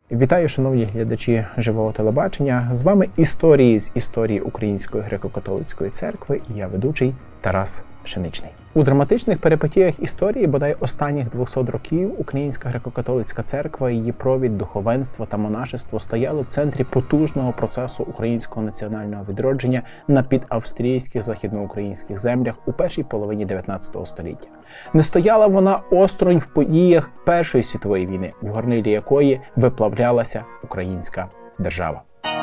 Вітаю, шановні глядачі Живого телебачення. З вами історії з історії Української греко-католицької церкви і я ведучий Тарас Пшеничний. У драматичних перипетіях історії, бодай останніх 200 років, Українська греко-католицька церква, її провід, духовенство та монашество стояли в центрі потужного процесу українського національного відродження на підавстрійських західноукраїнських землях у першій половині 19 століття. Не стояла вона осторонь в подіях Першої світової війни, в горнилі якої виплавлялася українська держава.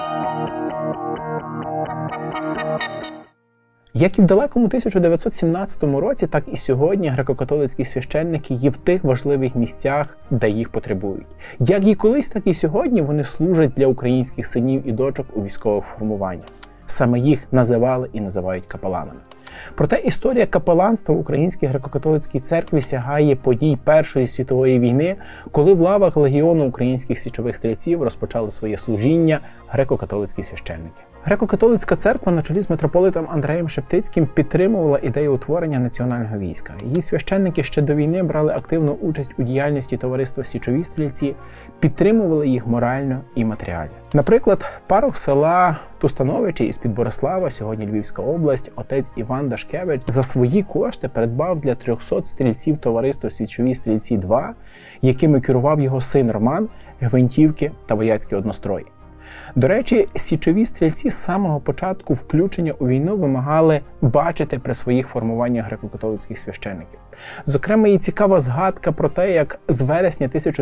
Як і в далекому 1917 році, так і сьогодні греко-католицькі священники є в тих важливих місцях, де їх потребують. Як і колись, так і сьогодні вони служать для українських синів і дочок у військових формуваннях. Саме їх називали і називають капеланами. Проте історія капеланства в Українській греко-католицькій церкві сягає подій Першої світової війни, коли в лавах легіону українських січових стрільців розпочали своє служіння греко-католицькі священники. Греко-католицька церква на чолі з митрополитом Андреєм Шептицьким підтримувала ідею утворення національного війська. Її священники ще до війни брали активну участь у діяльності товариства Січові стрільці, підтримували їх морально і матеріально. Наприклад, парох села Тустановичі із-під Борислава, сьогодні Львівська область, отець Іван Дашкевич за свої кошти придбав для 300 стрільців товариства Січові стрільці-2, якими керував його син Роман, гвинтівки та вояцькі однострої. До речі, січові стрільці з самого початку включення у війну вимагали бачити при своїх формуваннях греко-католицьких священників. Зокрема, є цікава згадка про те, як з вересня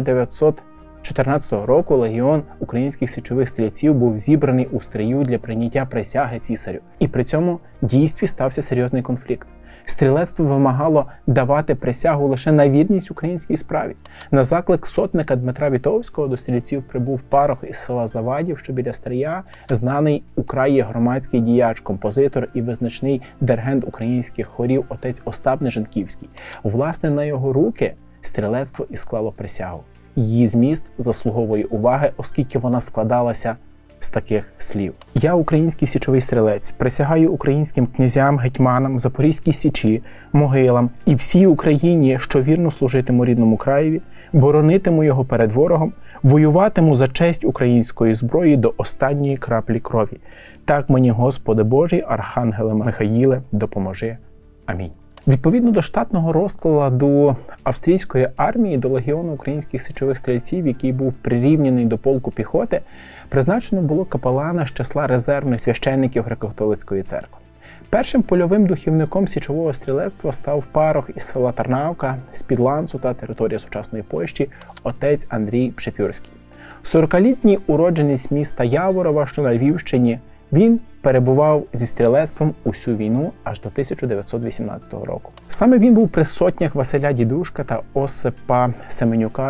1914 року легіон українських січових стрільців був зібраний у Стрию для прийняття присяги цісарю. І при цьому дійстві стався серйозний конфлікт. Стрілецтво вимагало давати присягу лише на вірність українській справі. На заклик сотника Дмитра Вітовського до стрільців прибув парох із села Завадів, що біля Стрия, знаний у краї громадський діяч, композитор і визначний диригент українських хорів отець Остап Нежанківський. Власне, на його руки стрілецтво і склало присягу. Її зміст заслуговує уваги, оскільки вона складалася з таких слів. Я, український січовий стрілець, присягаю українським князям, гетьманам, Запорізькій Січі, Могилам і всій Україні, що вірно служитиму рідному краєві, боронитиму його перед ворогом, воюватиму за честь української зброї до останньої краплі крові. Так мені, Господи Божий, Архангеле Михаїле, допоможи. Амінь. Відповідно до штатного розкладу австрійської армії, до легіону українських січових стрільців, який був прирівняний до полку піхоти, призначено було капелана з числа резервних священників греко-католицької церкви. Першим польовим духівником січового стрілецтва став парох із села Тарнавка, з-під Ланцута, територія сучасної Польщі, отець Андрій Пшепюрський. 40-літній уродженець міста Яворова, що на Львівщині, він перебував зі стрілецтвом усю війну аж до 1918 року. Саме він був при сотнях Василя Дідушка та Осипа Семенюка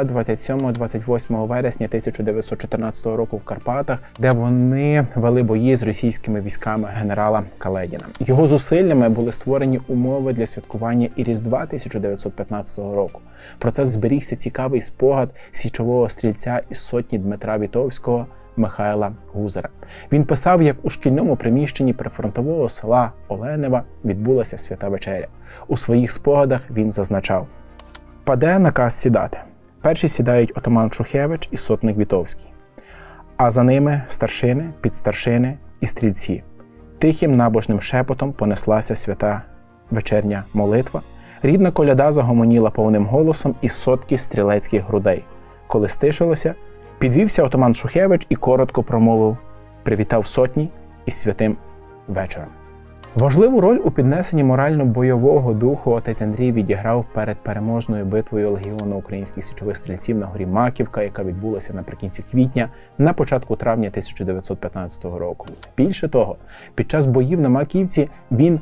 27-28 вересня 1914 року в Карпатах, де вони вели бої з російськими військами генерала Каледіна. Його зусиллями були створені умови для святкування і Різдва 1915 року. Про це зберігся цікавий спогад січового стрільця із сотні Дмитра Вітовського Михайла Гузера. Він писав, як у шкільному приміщенні прифронтового села Оленева відбулася свята вечеря. У своїх спогадах він зазначав: «Паде наказ сідати. Перші сідають отаман Шухевич і сотник Вітовський, а за ними старшини, підстаршини і стрільці. Тихим набожним шепотом понеслася свята вечерня молитва. Рідна коляда загомоніла повним голосом із сотки стрілецьких грудей. Коли стишилося, підвівся отаман Шухевич і коротко промовив: привітав сотні із святим вечором». Важливу роль у піднесенні морально-бойового духу отець Андрій відіграв перед переможною битвою легіону українських січових стрільців на горі Маківка, яка відбулася наприкінці квітня, на початку травня 1915 року. Більше того, під час боїв на Маківці він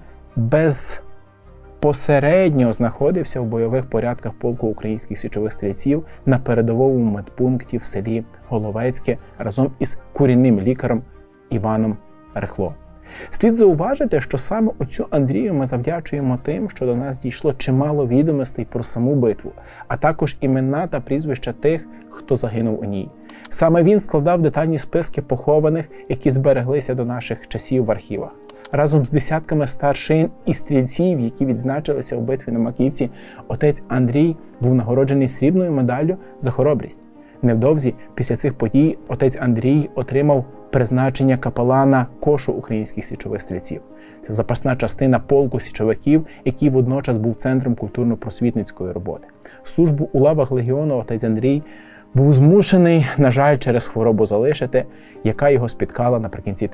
безпосередньо знаходився в бойових порядках полку українських січових стрільців на передовому медпункті в селі Головецьке разом із курінним лікарем Іваном Рихло. Слід зауважити, що саме оцю Андрію ми завдячуємо тим, що до нас дійшло чимало відомостей про саму битву, а також імена та прізвища тих, хто загинув у ній. Саме він складав детальні списки похованих, які збереглися до наших часів в архівах. Разом з десятками старшин і стрільців, які відзначилися у битві на Маківці, отець Андрій був нагороджений срібною медаллю за хоробрість. Невдовзі після цих подій отець Андрій отримав призначення капелана кошу українських січових стрільців. Це запасна частина полку січовиків, який водночас був центром культурно-просвітницької роботи. Службу у лавах легіону отець Андрій був змушений, на жаль, через хворобу залишити, яка його спіткала наприкінці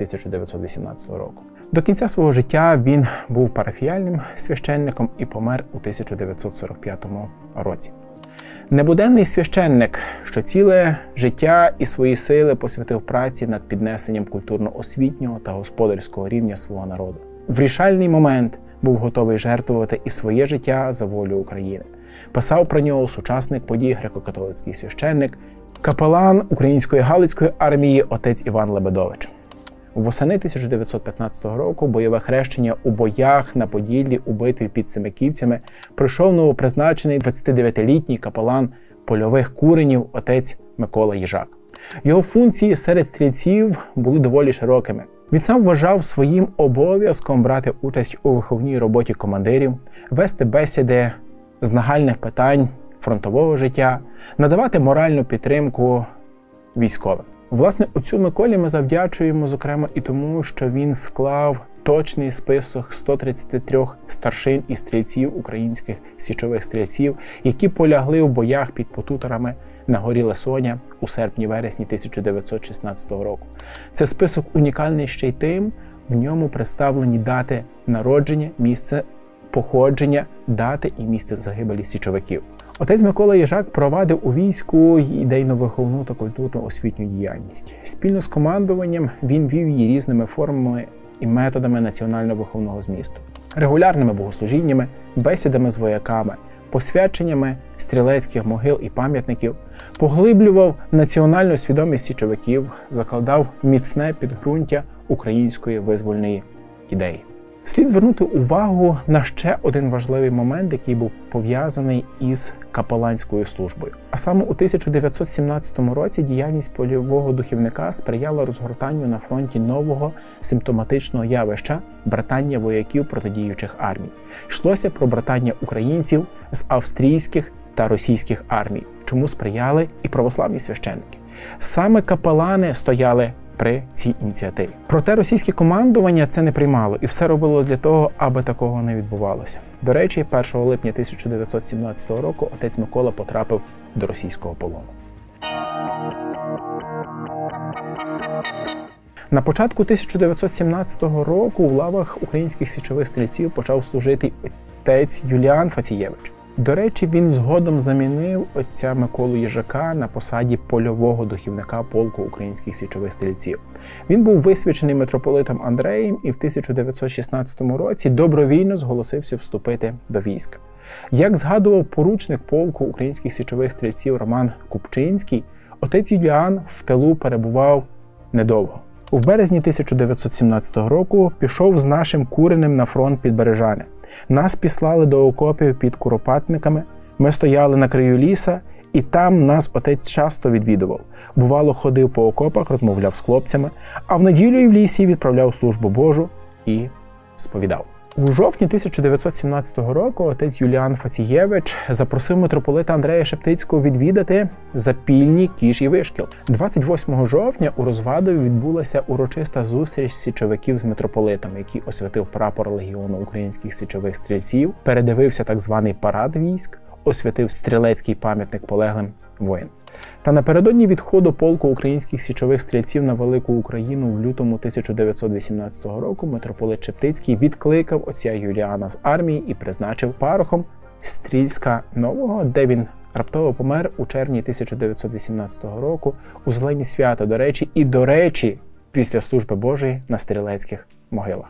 1918 року. До кінця свого життя він був парафіяльним священником і помер у 1945 році. Небуденний священник, що ціле життя і свої сили посвятив праці над піднесенням культурно-освітнього та господарського рівня свого народу. В рішальний момент був готовий жертвувати і своє життя за волю України. Писав про нього сучасник подій греко-католицький священник, капелан Української Галицької армії отець Іван Лебедович. Восени 1915 року бойове хрещення у боях на Поділлі у битві під Семиківцями пройшов новопризначений 29-літній капелан польових куренів отець Микола Їжак. Його функції серед стрільців були доволі широкими. Він сам вважав своїм обов'язком брати участь у виховній роботі командирів, вести бесіди з нагальних питань фронтового життя, надавати моральну підтримку військовим. Власне, оцю Миколі ми завдячуємо, зокрема, і тому, що він склав точний список 133 старшин і стрільців українських січових стрільців, які полягли в боях під Потуторами на горі Лесоня у серпні-вересні 1916 року. Це список унікальний ще й тим, в ньому представлені дати народження, місце походження, дати і місце загибелі січовиків. Отець Микола Їжак провадив у війську ідейно-виховну та культурно-освітню діяльність. Спільно з командуванням він вів її різними формами і методами національно-виховного змісту. Регулярними богослужіннями, бесідами з вояками, посвяченнями стрілецьких могил і пам'ятників, поглиблював національну свідомість січовиків, закладав міцне підґрунтя української визвольної ідеї. Слід звернути увагу на ще один важливий момент, який був пов'язаний із капеланською службою. А саме у 1917 році діяльність польового духівника сприяла розгортанню на фронті нового симптоматичного явища – братання вояків протидіючих армій. Йшлося про братання українців з австрійських та російських армій, чому сприяли і православні священники. Саме капелани стояли при цій ініціативі. Проте російське командування це не приймало і все робило для того, аби такого не відбувалося. До речі, 1 липня 1917 року отець Микола потрапив до російського полону. На початку 1917 року в лавах українських січових стрільців почав служити отець Юліан Фацієвич. До речі, він згодом замінив отця Миколу Їжака на посаді польового духівника полку українських січових стрільців. Він був висвячений митрополитом Андреєм і в 1916 році добровільно зголосився вступити до війська. Як згадував поручник полку українських січових стрільців Роман Купчинський, отець Юліан в тилу перебував недовго. У березні 1917 року пішов з нашим Куренем на фронт під Бережани. Нас післали до окопів під Куропатниками, ми стояли на краю ліса, і там нас отець часто відвідував. Бувало, ходив по окопах, розмовляв з хлопцями, а в неділю і в лісі відправляв службу Божу і сповідав. У жовтні 1917 року отець Юліан Фацієвич запросив митрополита Андрея Шептицького відвідати Запільні, Кіж і Вишкіл. 28 жовтня у Розвадові відбулася урочиста зустріч січовиків з митрополитом, який освятив прапор легіону українських січових стрільців, передивився так званий парад військ, освятив стрілецький пам'ятник полеглим воїн. Та напередодні відходу полку українських січових стрільців на Велику Україну в лютому 1918 року митрополит Шептицький відкликав отця Юліана з армії і призначив парохом Стрільська Нового, де він раптово помер у червні 1918 року у Зелені свята, до речі, після служби Божої на стрілецьких могилах.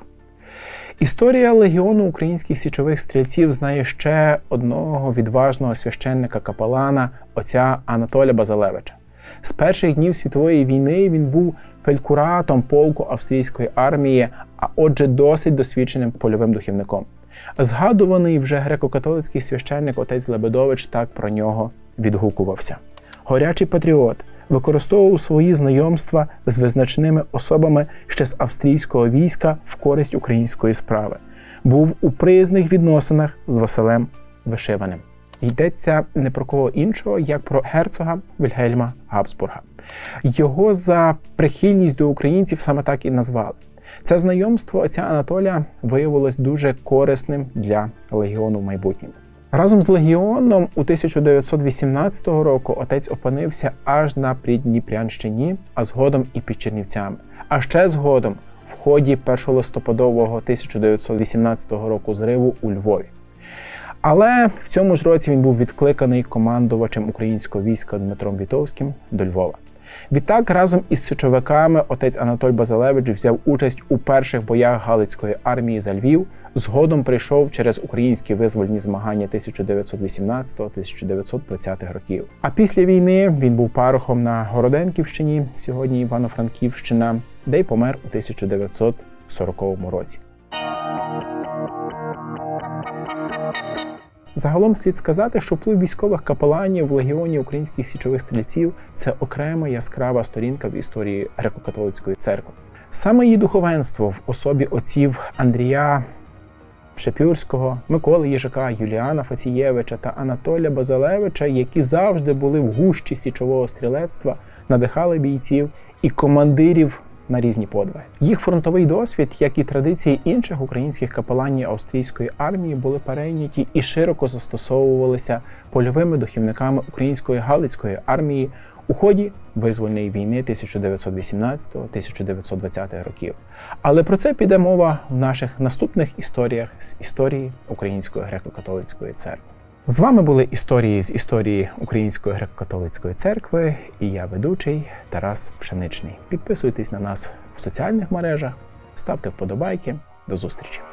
Історія легіону українських січових стрільців знає ще одного відважного священника-капелана, отця Анатолія Базилевича. З перших днів світової війни він був фелькуратом полку австрійської армії, а отже досить досвідченим польовим духівником. Згадуваний вже греко-католицький священник отець Лебедович так про нього відгукувався. Горячий патріот, використовував свої знайомства з визначними особами ще з австрійського війська в користь української справи. Був у приязних відносинах з Василем Вишиваним. Йдеться не про кого іншого, як про герцога Вільгельма Габсбурга. Його за прихильність до українців саме так і назвали. Це знайомство отця Анатолія виявилось дуже корисним для легіону в майбутньому. Разом з легіоном у 1918 року отець опинився аж на Придніпрянщині, а згодом і під Чернівцями. А ще згодом в ході 1 листопадового 1918 року зриву у Львові. Але в цьому ж році він був відкликаний командувачем українського війська Дмитром Вітовським до Львова. Відтак, разом із січовиками отець Анатоль Базилевич взяв участь у перших боях Галицької армії за Львів, згодом прийшов через українські визвольні змагання 1918-1920 років. А після війни він був парохом на Городенківщині, сьогодні Івано-Франківщина, де й помер у 1940 році. Загалом слід сказати, що вплив військових капеланів в легіоні українських січових стрільців – це окрема яскрава сторінка в історії греко-католицької церкви. Саме її духовенство в особі отців Андрія Шепюрського, Миколи Єжика, Юліана Фацієвича та Анатолія Базилевича, які завжди були в гущі січового стрілецтва, надихали бійців і командирів на різні подвиги. Їх фронтовий досвід, як і традиції інших українських капеланів австрійської армії, були перейняті і широко застосовувалися польовими духівниками української Галицької армії у ході визвольної війни 1918-1920 років. Але про це піде мова в наших наступних історіях з історії Української греко-католицької церкви. З вами були історії з історії Української греко-католицької церкви і я, ведучий Тарас Пшеничний. Підписуйтесь на нас в соціальних мережах, ставте вподобайки. До зустрічі!